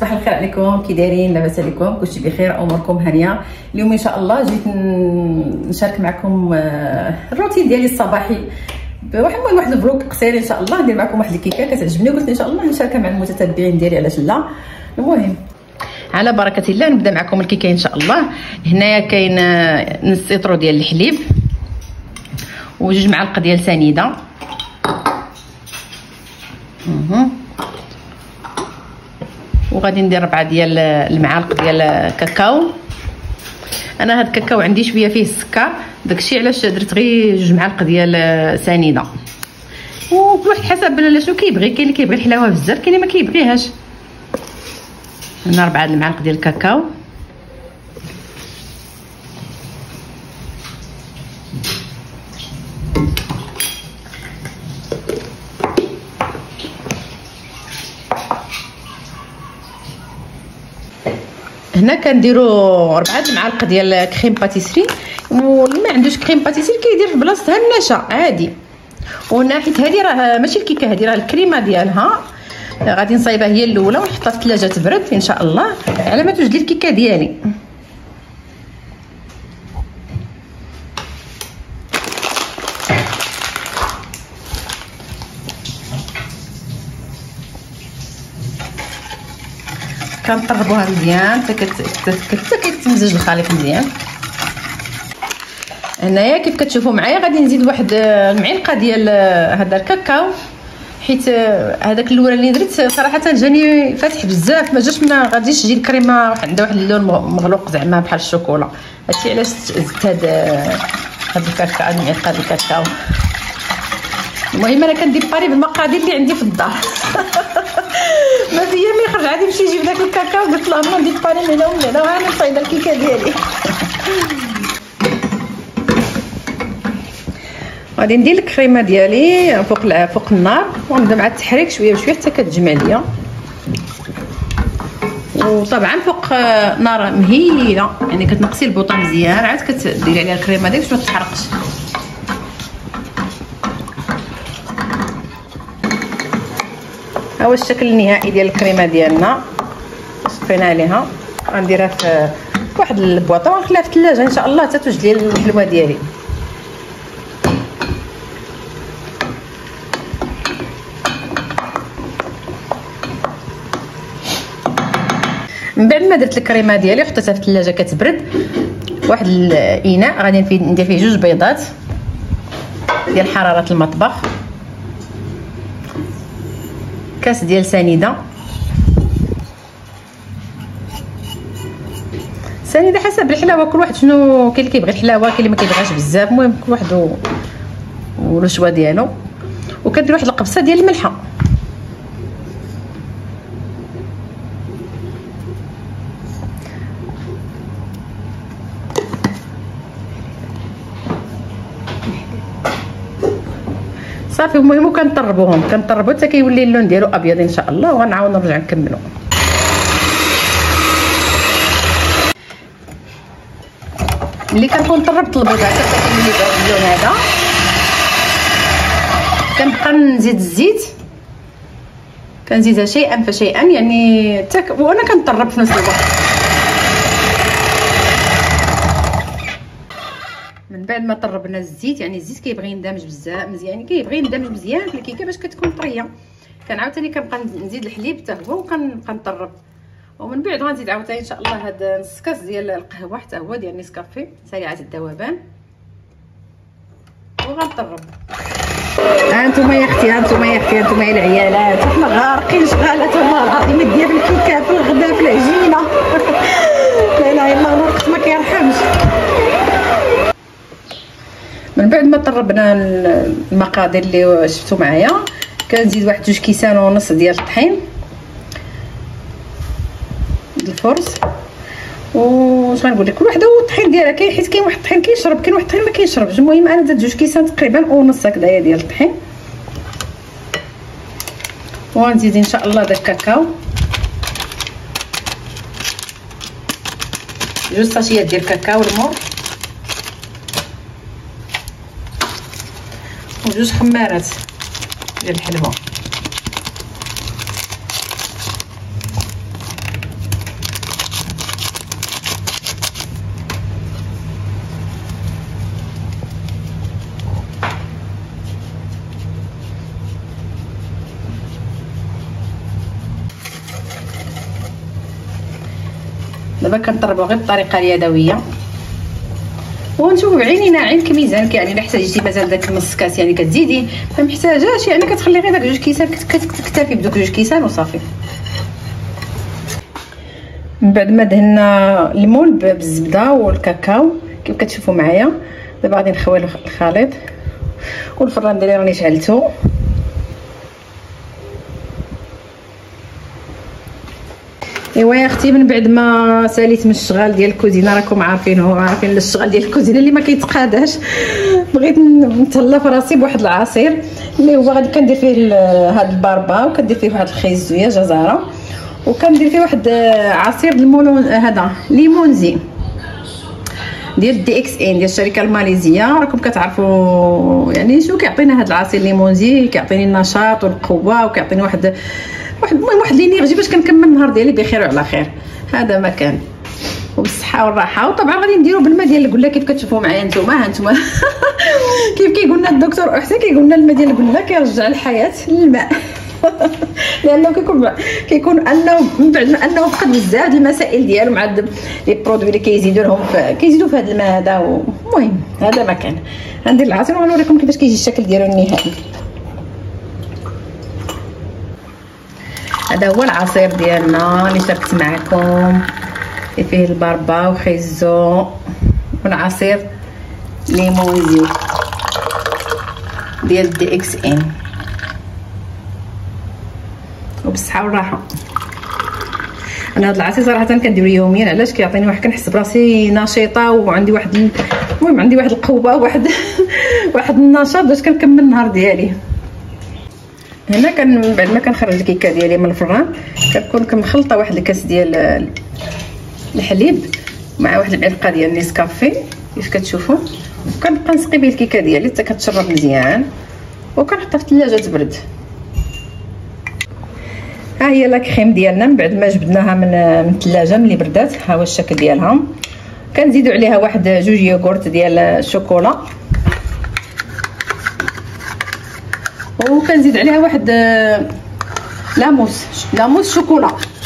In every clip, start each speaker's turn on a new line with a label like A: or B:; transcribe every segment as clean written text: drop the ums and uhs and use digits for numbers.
A: صباح الخير عليكم، كي دايرين؟ لاباس عليكم؟ كلشي بخير، اموركم هانيه. اليوم ان شاء الله جيت نشارك معكم الروتين ديالي الصباحي واحد الفلوق قصير ان شاء الله. ندير معكم واحد الكيكه كتعجبني وقلت ان شاء الله نشاركها مع المتتبعين ديالي، علاش لا. المهم على بركه الله نبدا معكم الكيكه ان شاء الله. هنايا كاين نص لتر ديال الحليب وجوج معالق ديال سنيده، وغادي ندير 4 ديال المعالق ديال الكاكاو. انا هاد الكاكاو عندي شويه فيه السكر، داكشي علاش درت غير 2 معالق ديال سنيده، وكل واحد حسب شنو كيبغي. كاين اللي كيبغي الحلاوه بزاف، كاين اللي ما كيبغيهاش. هنا 4 المعالق ديال الكاكاو، هنا كنديروا 4 المعالق ديال كريم باتيسري، واللي ما عندوش كريم باتيسري كيدير في بلاصتها النشا عادي. وهنا حيت هذه راه ماشي الكيكه، هذه راه الكريمه ديالها، غادي نصايبها هي الاولى ونحطها في الثلاجه تبرد ان شاء الله على ما توجد لي الكيكه ديالي. كنطربوها مزيان حتى كيتمزج الخليط مزيان. هنايا كيف كتشوفوا معايا غادي نزيد واحد المعلقه ديال هذا الكاكاو، حيت هذاك الاولى اللي درت صراحه جاني فاتح بزاف، ما جاش، ما غاديش تجي الكريمه عندها واحد اللون مغلوق زعما بحال الشوكولا. هادشي علاش زدت هاد الكاكاو، هاد المعلقه ديال الكاكاو. المهم انا كندير باري بالمقادير اللي عندي في الدار. ما فيا ما يخرج عادي نمشي نجيب داك الكاكاو، قلت لهم ندير باري من هنا ومن هنا وهاني نصايبه الكيكه ديالي. غادي ندير الكريمه ديالي فوق النار ونبدا مع التحريك شويه بشويه حتى كتجمع ليا، وطبعا فوق نار مهيله، يعني كتنقصي البوطه مزيان عاد كتديري عليها الكريمه ديالك باش ما تحرقش. ها هو الشكل النهائي ديال الكريمه ديالنا، صفينا عليها. غنديرها في واحد البواطه ونخليها في الثلاجه ان شاء الله حتى توجد لي الحلوه ديالي. من بعد ما درت الكريمه ديالي حطيتها في الثلاجه كتبرد، واحد الاناء غادي ندير فيه 2 بيضات ديال حراره المطبخ، كاس ديال سنيده حسب الحلاوه، كل واحد شنو كاين اللي كيبغي الحلاوه، كاين اللي ما كيبغيهاش بزاف. المهم كل واحد والشوا ديالو. وكندير واحد القبصه ديال الملحه، صافي. المهم كنطربوهم حتى كيولي اللون ديالو ابيض ان شاء الله، وغنعاود نرجع نكملو. ملي كنكون طربت البيضه حتى كيولي اللون هذا، كنبقى نزيد الزيت، كنزيدها شيئا فشيئا يعني وانا كنطرب في نفس الوقت. من بعد ما طربنا الزيت، يعني الزيت كيبغي يندمج بزاف مزيان، يعني كيبغي يندمج مزيان في الكيكه باش كتكون طريه. عاوتاني كنبقى نزيد الحليب حتى هو وكنبقى نطرب. ومن بعد غنزيد عاوتاني ان شاء الله هاد نص كاس ديال القهوه حتى هو ديال نيسكافي سريعه الذوبان، وغنطرب. انتم يا اختي، انتم يا العيالات، حنا غارقين شغالات والله العظيم ديال الكيكه في الغدا في العجينه. لا اله الا الله، الوقت ما كيرحمش. من بعد ما طربنا المقادير اللي شفتوا معايا، كنزيد واحد 2 كيسان ونص ديال الطحين الفرز. واش غنقول لك، كل وحده والطحين ديالها، كاين حيت كاين واحد الطحين كيشرب، كاين واحد الطحين ما كيشربش. المهم انا درت 2 كيسان تقريبا ونص هكذايا ديال الطحين، وغنزيد ان شاء الله داك الكاكاو 2 ساشيات ديال الكاكاو المر، و2 خمارات ديال الحلوى. دابا كنطربو غير بالطريقه اليدويه ونشوفوا بعينينا عين كميزانك. يعني الا احتاجتي مازال داك نص كاس يعني كتزيدي، ما محتاجاش يعني كتخلي غير داك 2 كيسان، كتكتفي بدوك 2 كيسان وصافي. من بعد ما دهنا الليمون بالزبده والكاكاو كيف كتشوفوا معايا، دابا غادي نخوي الخليط والفران ديالي راني شعلته. ايوا يا اختي، من بعد ما ساليت من الشغال ديال الكوزينه، راكم عارفين الشغال ديال الكوزينه اللي ما كيتقاداش، بغيت نتهلا في راسي بواحد العصير اللي هو غادي كندير فيه هاد الباربا، وكندير فيه واحد الخيزويه جزره، وكندير فيه واحد عصير المولون هذا ليمونزي ديال دي اكس ان ديال الشركه الماليزيه. راكم كتعرفوا يعني شنو كيعطينا هذا العصير ليمونزي، كيعطيني النشاط والقوه، وكيعطيني واحد المهم واحد لينيرجي باش كنكمل النهار ديالي بخير وعلى خير. هذا ما كان وبالصحه والراحه. وطبعا غادي نديرو بالماء ديال القله كيف كتشوفوا معايا نتوما. ها نتوما كيف كيقولنا الدكتور احسن، كيقولنا الماء ديال القله كيرجع الحياه للماء لانه كيكون انه من بعد ما انه فقد بزاف د المسائل ديالو مع لي برودوي اللي كيزيدوا لهم كيزيدوا في هذا الماء هذا. المهم هذا ما كان. غندير العصير ونوريكم كيفاش كيجي الشكل ديالو النهائي. هذا هو العصير ديالنا اللي شاركت معكم، فيه الباربا وخيزو والعصير ليمونزي ديال دي اكس ان، وبالصحه والراحه. انا هذا العصير صراحه كنديرو يوميا، علاش كيعطيني واحد كنحس براسي نشيطه، وعندي واحد المهم عندي واحد القوه واحد النشاط باش كنكمل النهار ديالي. هنا بعد ما كنخرج الكيكه ديالي من الفران كنكون كنخلطه واحد الكاس ديال الحليب مع واحد المعلقه ديال نيسكافي كيف كتشوفوا، وكنبقى نسقي به الكيكه ديالي حتى كتشرب مزيان، وكنحطها في الثلاجه تبرد. ها هي لا كريم ديالنا من بعد ما جبدناها من الثلاجه ملي بردات. ها هو الشكل ديالها. كنزيدوا عليها واحد 2 يوغورت ديال الشوكولا، وكنزيد عليها واحد لاموس شوكولا،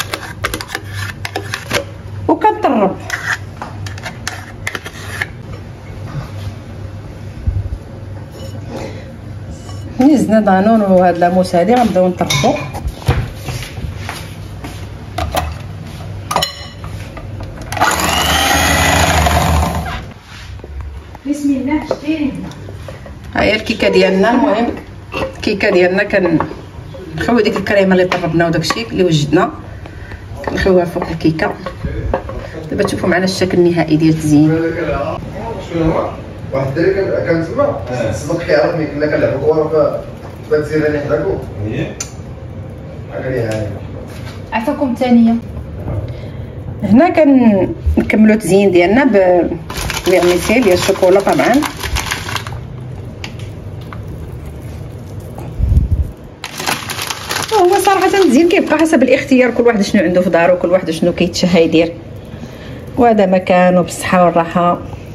A: وكنطرب. ملي زدنا دانون وهاد لاموس هادي غنبداو نطربو. بسم الله. شتي ها هي الكيكه ديالنا. المهم الكيكه ديالنا كنخوي ديك الكريمه اللي طربنا وداكشي اللي وجدنا كنخويها فوق الكيكه. دابا تشوفوا معنا الشكل النهائي ديال التزيين.
B: شنو هو واحد الدري كان تما السبق كيعرفني كنا كنلعبوا كره فتسير لي حداكو هكا هاي
A: عفاكم الثانيه. هنا كنكملوا التزيين ديالنا بالفيرميسيل ديال الشوكولا. طبعا هو صراحه التزيين كيبقى حسب الاختيار، كل واحد شنو عنده في دارو، كل واحد شنو كيتشهى يدير. وهذا مكانه بالصحه والراحه.